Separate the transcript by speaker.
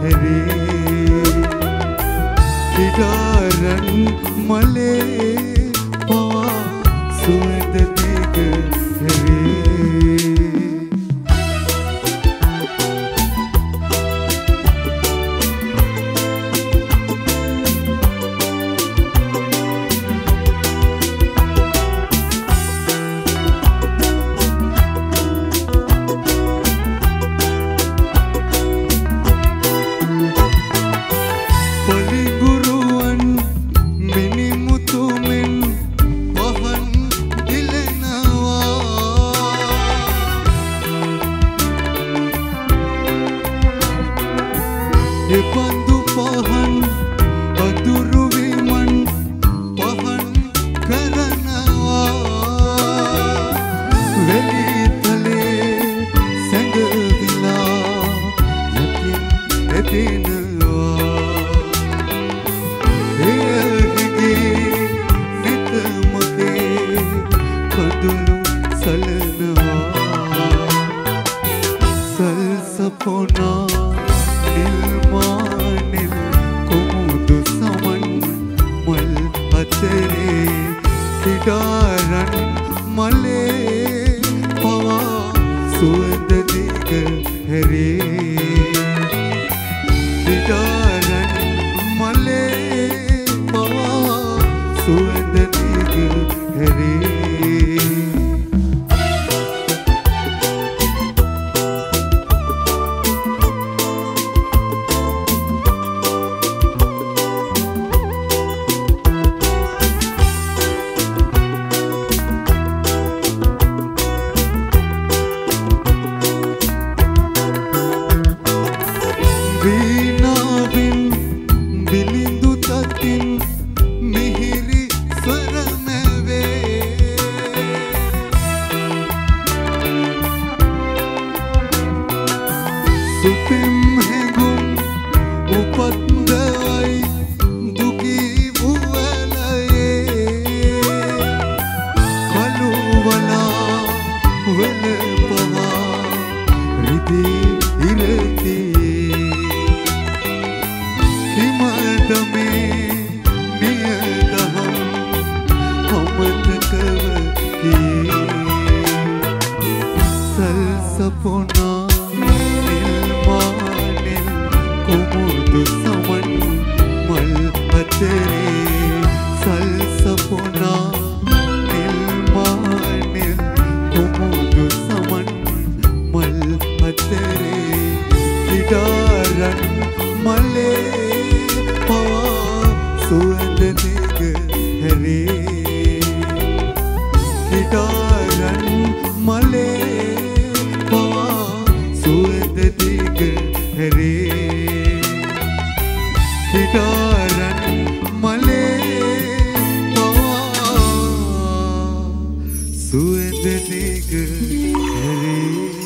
Speaker 1: හැරේ ඉඩාරන් මලේ පවා සුවඳ දිග හැරේ එපන්දු පහන් අදුරු විමන් පහන් කරනවා වෙලිතලේ සැඟවිලා යකින් එදිනවා එයහිගේ නිතමගේ කඳුළු සලනවා සල්සපොනා ඉඩාරන් මලේ පවා සුවඳ දිග හැරේ ඉඩාරන් මලේ පවා සුවඳ දිග හැරේ වීණාවෙන් බිලිඳු තතින් මිහිරි ස්වරමැවේ සුපිම් හැඟුම් උපන්දවයි දුගී වුවලයේ කළුවලා වෙලපවා රිදී ඉරතියේ හිමදමේ නියදහම් අමතකව සල්සපොනා නිල්මානෙල් කුමුදු සමන් මල් අතරේ සල්සපොනා නිල්මානෙල් කුමුදු සමන් මල් අතරේ ඉඩාරන් මලේ පවා සුවඳ දිග හැරේ ඉඩාරන් මලේ පවා සුවඳ දිග හැරේ ඉඩාරන් මලේ පවා සුවඳ දිග හැරේ